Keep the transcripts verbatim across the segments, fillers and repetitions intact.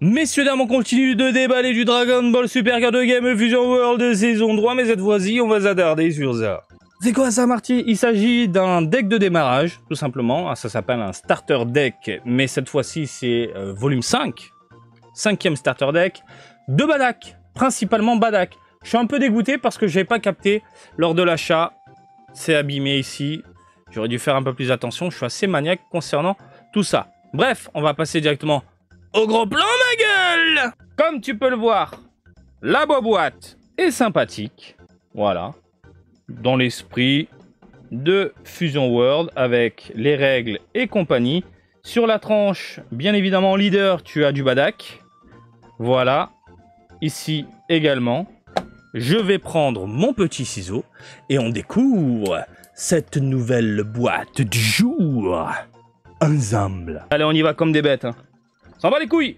Messieurs, dames, on continue de déballer du Dragon Ball Super Card Game Fusion World de saison trois, mais cette fois-ci, on va s'attarder sur ça. C'est quoi ça, Marty? Il s'agit d'un deck de démarrage, tout simplement. Ça s'appelle un starter deck, mais cette fois-ci, c'est euh, volume cinq. Cinquième starter deck de Badak, principalement Badak. Je suis un peu dégoûté parce que je n'avais pas capté lors de l'achat. C'est abîmé ici. J'aurais dû faire un peu plus attention. Je suis assez maniaque concernant tout ça. Bref, on va passer directement au gros plan, ma gueule! Comme tu peux le voir, la boîte est sympathique. Voilà. Dans l'esprit de Fusion World avec les règles et compagnie. Sur la tranche, bien évidemment, leader, tu as du Badak. Voilà. Ici également. Je vais prendre mon petit ciseau et on découvre cette nouvelle boîte du jour. Ensemble. Allez, on y va comme des bêtes. Hein. On s'en bat les couilles.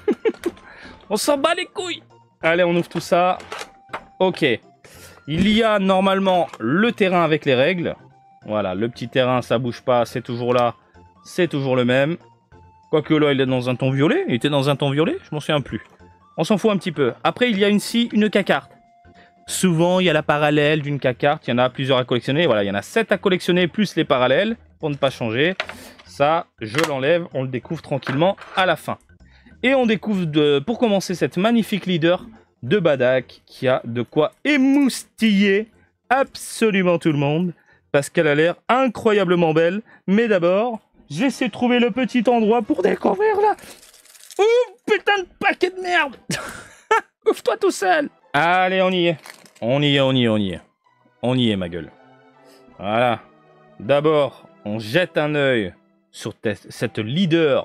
On s'en bat les couilles. Allez, on ouvre tout ça. Ok. Il y a normalement le terrain avec les règles. Voilà, le petit terrain, ça bouge pas, c'est toujours là. C'est toujours le même. Quoique là, il est dans un ton violet. Il était dans un ton violet, je m'en souviens plus. On s'en fout un petit peu. Après, il y a ici une K-carte. Souvent, il y a la parallèle d'une K-carte. Il y en a plusieurs à collectionner. Voilà, il y en a sept à collectionner, plus les parallèles, pour ne pas changer. Ça, je l'enlève. On le découvre tranquillement à la fin. Et on découvre, de, pour commencer, cette magnifique leader de Badak qui a de quoi émoustiller absolument tout le monde. Parce qu'elle a l'air incroyablement belle. Mais d'abord, je vais essayer de trouver le petit endroit pour découvrir là. Ouh, putain de paquet de merde. Ouvre-toi tout seul. Allez, on y est. On y est, on y est, on y est. On y est, ma gueule. Voilà. D'abord, on jette un œil sur cette leader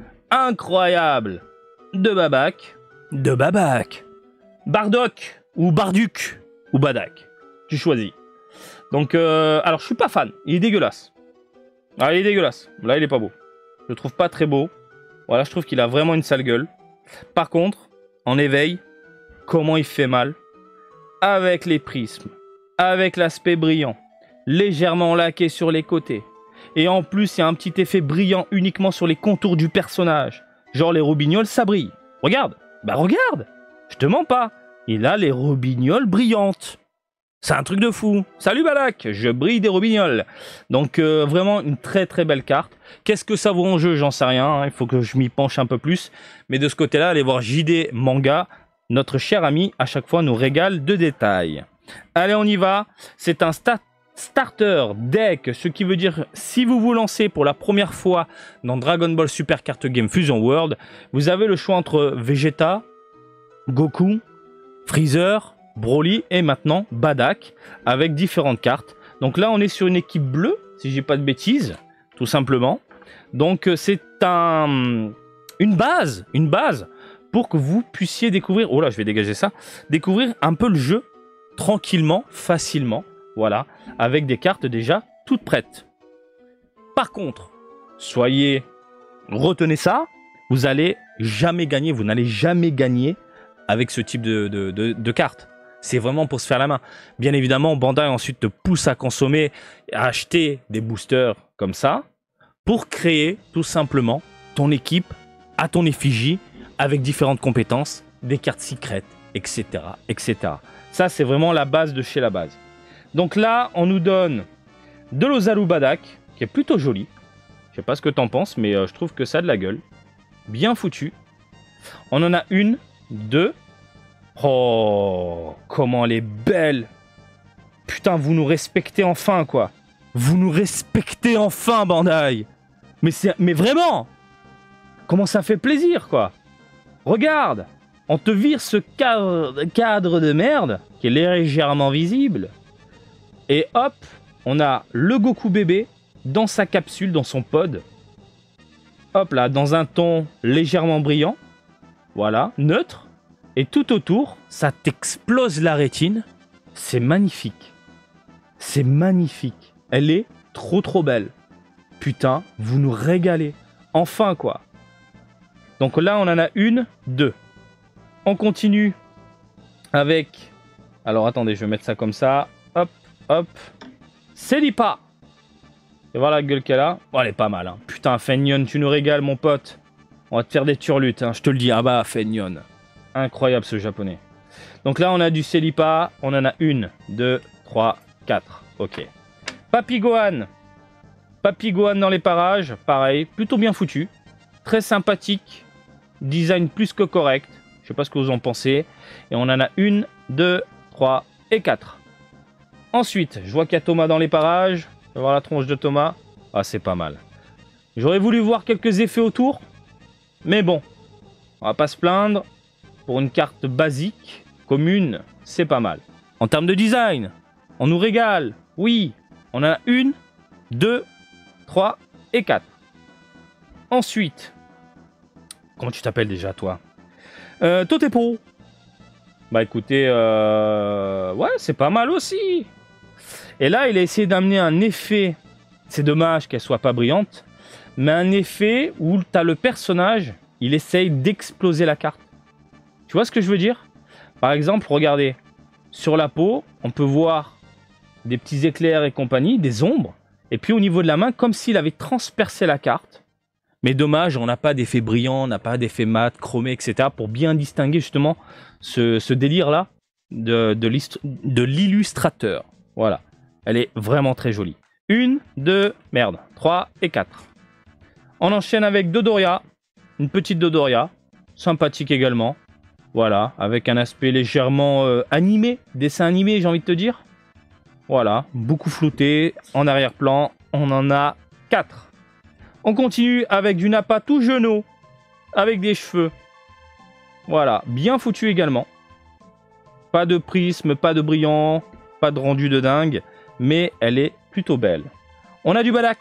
incroyable de Badak. De Badak. Bardock ou Barduc ou Badak. Tu choisis. Donc, euh, alors, je suis pas fan. Il est dégueulasse. Ah, il est dégueulasse. Là, il est pas beau. Je le trouve pas très beau. Voilà, je trouve qu'il a vraiment une sale gueule. Par contre, en éveil, comment il fait mal. Avec les prismes, avec l'aspect brillant, légèrement laqué sur les côtés. Et en plus, il y a un petit effet brillant uniquement sur les contours du personnage. Genre les robignoles, ça brille. Regarde, bah regarde, je te mens pas. Il a les robignoles brillantes. C'est un truc de fou. Salut Badak, je brille des robignoles. Donc euh, vraiment une très très belle carte. Qu'est-ce que ça vaut en jeu? J'en sais rien, hein. Il faut que je m'y penche un peu plus. Mais de ce côté-là, allez voir J D Manga. Notre cher ami, à chaque fois, nous régale de détails. Allez, on y va. C'est un sta starter deck, ce qui veut dire, si vous vous lancez pour la première fois dans Dragon Ball Super Card Game Fusion World, vous avez le choix entre Vegeta, Goku, Freezer, Broly et maintenant Badak, avec différentes cartes. Donc là, on est sur une équipe bleue, si je dis pas de bêtises, tout simplement. Donc c'est un, une base, une base, pour que vous puissiez découvrir, oh là, je vais dégager ça, découvrir un peu le jeu tranquillement, facilement, voilà, avec des cartes déjà toutes prêtes. Par contre, soyez, retenez ça, vous allez jamais gagner, vous n'allez jamais gagner avec ce type de, de, de, de cartes. C'est vraiment pour se faire la main. Bien évidemment, Bandai ensuite te pousse à consommer, à acheter des boosters comme ça, pour créer tout simplement ton équipe à ton effigie, avec différentes compétences, des cartes secrètes, et cetera, et cetera. Ça, c'est vraiment la base de chez la base. Donc là, on nous donne de l'Ozaru Badak, qui est plutôt joli. Je sais pas ce que t'en penses, mais euh, je trouve que ça a de la gueule. Bien foutu. On en a une, deux. Oh, comment elle est belle. Putain, vous nous respectez enfin, quoi. Vous nous respectez enfin, Bandai. Mais, mais vraiment, comment ça fait plaisir, quoi. Regarde, on te vire ce cadre, cadre de merde qui est légèrement visible. Et hop, on a le Goku bébé dans sa capsule, dans son pod. Hop là, dans un ton légèrement brillant. Voilà, neutre. Et tout autour, ça t'explose la rétine. C'est magnifique. C'est magnifique. Elle est trop trop belle. Putain, vous nous régalez. Enfin, quoi. Donc là, on en a une, deux. On continue avec... Alors, attendez, je vais mettre ça comme ça. Hop, hop. Celipa. Et voilà la gueule qu'elle a. Oh, elle est pas mal. Hein. Putain, Fenyon, tu nous régales, mon pote. On va te faire des turlutes, hein, je te le dis. Ah bah, Feignon. Incroyable ce japonais. Donc là, on a du Célipa. On en a une, deux, trois, quatre. Ok. Papy Gohan. Papy Gohan dans les parages. Pareil, plutôt bien foutu. Très sympathique. Design plus que correct. Je sais pas ce que vous en pensez. Et on en a une, deux, trois et quatre. Ensuite, je vois qu'il y a Thomas dans les parages. Je vais voir la tronche de Thomas. Ah, c'est pas mal. J'aurais voulu voir quelques effets autour. Mais bon, on va pas se plaindre. Pour une carte basique, commune, c'est pas mal. En termes de design, on nous régale. Oui, on en a une, deux, trois et quatre. Ensuite, comment tu t'appelles déjà, toi? euh, Totepo. Bah écoutez, euh... ouais, c'est pas mal aussi. Et là, il a essayé d'amener un effet. C'est dommage qu'elle soit pas brillante. Mais un effet où tu as le personnage, il essaye d'exploser la carte. Tu vois ce que je veux dire? Par exemple, regardez. Sur la peau, on peut voir des petits éclairs et compagnie, des ombres. Et puis au niveau de la main, comme s'il avait transpercé la carte. Mais dommage, on n'a pas d'effet brillant, on n'a pas d'effet mat, chromé, et cetera. Pour bien distinguer justement ce, ce délire-là de, de l'illustrateur. Voilà. Elle est vraiment très jolie. Une, deux, merde, trois et quatre. On enchaîne avec Dodoria. Une petite Dodoria. Sympathique également. Voilà, avec un aspect légèrement euh, animé. Dessin animé, j'ai envie de te dire. Voilà, beaucoup flouté. En arrière-plan, on en a quatre. On continue avec du Nappa tout genou. Avec des cheveux. Voilà, bien foutu également. Pas de prisme, pas de brillant. Pas de rendu de dingue. Mais elle est plutôt belle. On a du Badak.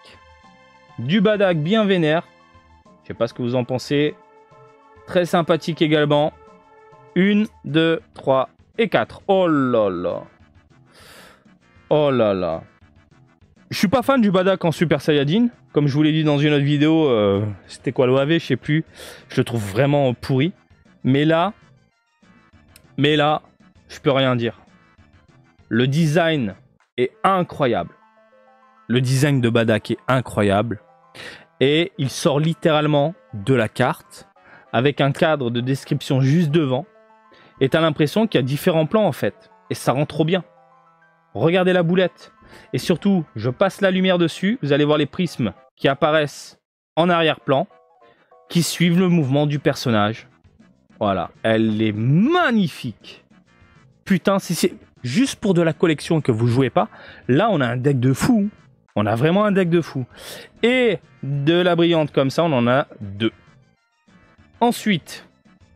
Du Badak bien vénère. Je sais pas ce que vous en pensez. Très sympathique également. Une, deux, trois et quatre. Oh là là. Oh là là. Je suis pas fan du Badak en Super Saiyajin. Comme je vous l'ai dit dans une autre vidéo, euh, c'était quoi l'O A V, je sais plus. Je le trouve vraiment pourri. Mais là, mais là, je peux rien dire. Le design est incroyable. Le design de Badak est incroyable. Et il sort littéralement de la carte avec un cadre de description juste devant. Et tu as l'impression qu'il y a différents plans en fait. Et ça rend trop bien. Regardez la boulette. Et surtout, je passe la lumière dessus. Vous allez voir les prismes qui apparaissent en arrière-plan. Qui suivent le mouvement du personnage. Voilà. Elle est magnifique. Putain, si c'est juste pour de la collection que vous jouez pas, là on a un deck de fou. On a vraiment un deck de fou. Et de la brillante comme ça, on en a deux. Ensuite...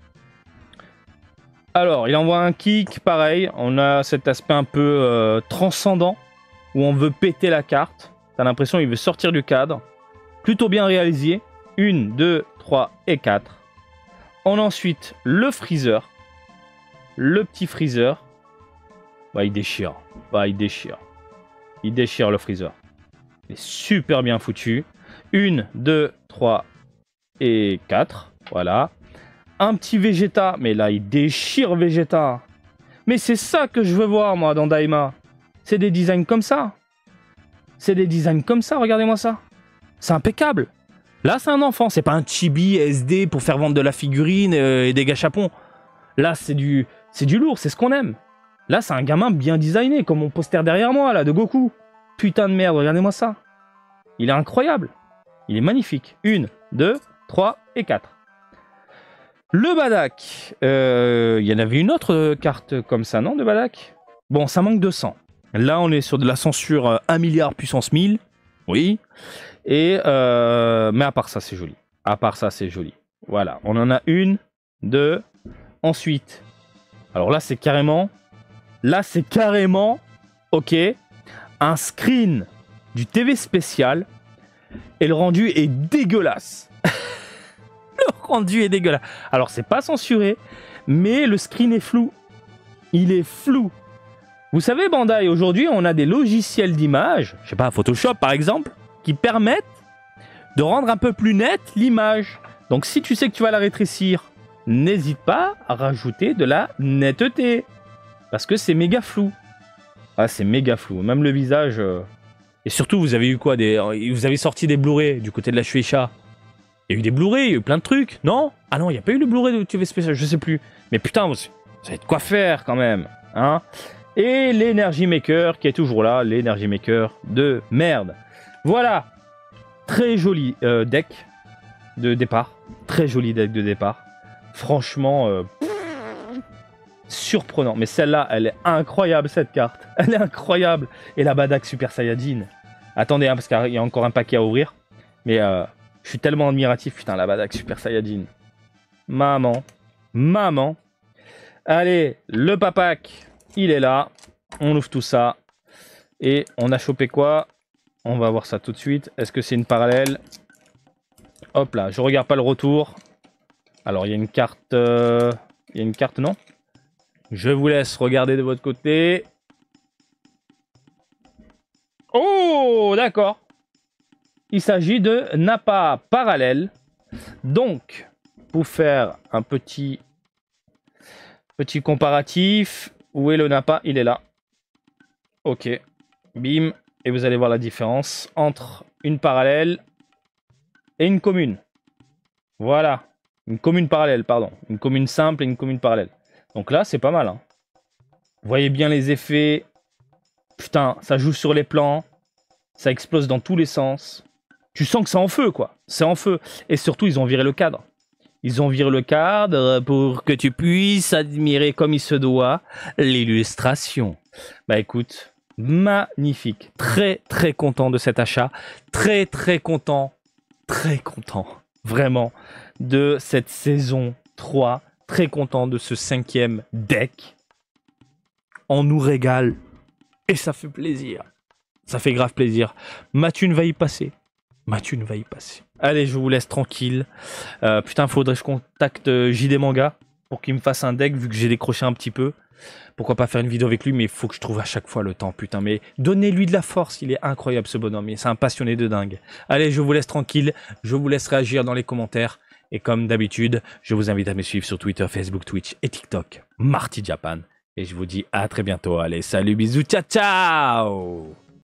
Alors, il envoie un kick, pareil, on a cet aspect un peu euh, transcendant, où on veut péter la carte. T'as l'impression qu'il veut sortir du cadre. Plutôt bien réalisé. Une, deux, trois et quatre. On a ensuite le Freezer. Le petit Freezer. Bah, il déchire. Bah, il déchire. Il déchire le Freezer. Il est super bien foutu. Une, deux, trois et quatre. Voilà. Un petit Vegeta, mais là il déchire Vegeta. Mais c'est ça que je veux voir moi dans Daima. C'est des designs comme ça. C'est des designs comme ça, regardez-moi ça. C'est impeccable. Là c'est un enfant, c'est pas un chibi S D pour faire vendre de la figurine et des gâchapons. Là c'est du, c'est du lourd, c'est ce qu'on aime. Là c'est un gamin bien designé, comme mon poster derrière moi là, de Goku. Putain de merde, regardez-moi ça. Il est incroyable. Il est magnifique. Une, deux, trois et quatre. Le Badak, euh, il y en avait une autre carte comme ça, non, de Badak? Bon, ça manque de sang. Là, on est sur de la censure euh, un milliard puissance mille. Oui. Et, euh, mais à part ça, c'est joli. À part ça, c'est joli. Voilà, on en a une, deux. Ensuite, alors là, c'est carrément... Là, c'est carrément, ok, un screen du T V spécial. Et le rendu est dégueulasse. Le rendu est dégueulasse. Alors, c'est pas censuré, mais le screen est flou. Il est flou. Vous savez, Bandai, aujourd'hui, on a des logiciels d'image, je sais pas, Photoshop par exemple, qui permettent de rendre un peu plus nette l'image. Donc, si tu sais que tu vas la rétrécir, n'hésite pas à rajouter de la netteté. Parce que c'est méga flou. Ah, c'est méga flou. Même le visage... Euh... Et surtout, vous avez eu quoi des... Vous avez sorti des Blu-ray du côté de la Shueisha. Il y a eu des Blu-ray, il y a eu plein de trucs, non? Ah non, il n'y a pas eu le Blu-ray de T V spécial, je sais plus. Mais putain, vous avez de quoi faire quand même, hein? Et l'Energy Maker qui est toujours là, l'Energy Maker de merde. Voilà, très joli euh, deck de départ, très joli deck de départ. Franchement, euh, surprenant. Mais celle-là, elle est incroyable cette carte. Elle est incroyable. Et la Badak Super Saiyajin. Attendez, hein, parce qu'il y a encore un paquet à ouvrir. Mais euh, je suis tellement admiratif. Putain, la Badak Super Saiyajin. Maman. Maman. Allez, le papak, il est là. On ouvre tout ça. Et on a chopé quoi? On va voir ça tout de suite. Est-ce que c'est une parallèle? Hop là, je regarde pas le retour. Alors, il y a une carte... Euh... Il y a une carte, non? Je vous laisse regarder de votre côté. Oh, d'accord. Il s'agit de Nappa parallèle. Donc, pour faire un petit, petit comparatif, où est le Nappa? Il est là. Ok. Bim. Et vous allez voir la différence entre une parallèle et une commune. Voilà. Une commune parallèle, pardon. Une commune simple et une commune parallèle. Donc là, c'est pas mal. Hein. Vous voyez bien les effets. Putain, ça joue sur les plans. Ça explose dans tous les sens. Tu sens que c'est en feu, quoi. C'est en feu. Et surtout, ils ont viré le cadre. Ils ont viré le cadre pour que tu puisses admirer comme il se doit l'illustration. Bah écoute, magnifique. Très, très content de cet achat. Très, très content. Très content. Vraiment. De cette saison trois. Très content de ce cinquième deck. On nous régale. Et ça fait plaisir. Ça fait grave plaisir. Ma thune va y passer. Ma thune va y passer. Allez, je vous laisse tranquille. Euh, putain, faudrait que je contacte J D Manga pour qu'il me fasse un deck, vu que j'ai décroché un petit peu. Pourquoi pas faire une vidéo avec lui, mais il faut que je trouve à chaque fois le temps, putain. Mais donnez-lui de la force, il est incroyable ce bonhomme. C'est un passionné de dingue. Allez, je vous laisse tranquille. Je vous laisse réagir dans les commentaires. Et comme d'habitude, je vous invite à me suivre sur Twitter, Facebook, Twitch et TikTok. Marty Japan. Et je vous dis à très bientôt. Allez, salut, bisous, ciao, ciao!